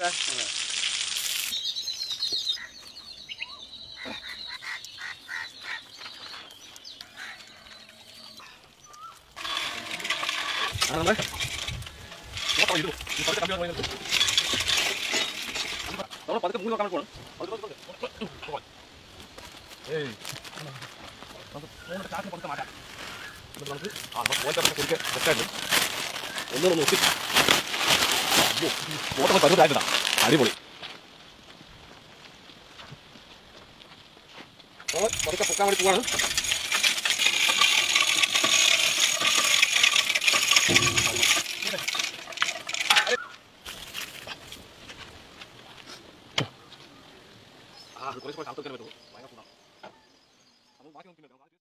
Ano ba? What are you doing? You pati kamera ngayon. Ano pati kamera kamera ko? Hey. Ano tayo pati kamera? Wala ka pati basta. ഒന്നും നോക്കി ഓട്ടം പരുവത്തായിട്ടാ അടിപൊളി പതുക്കെ പൊക്കാൻ വേണ്ടി പോവാണ്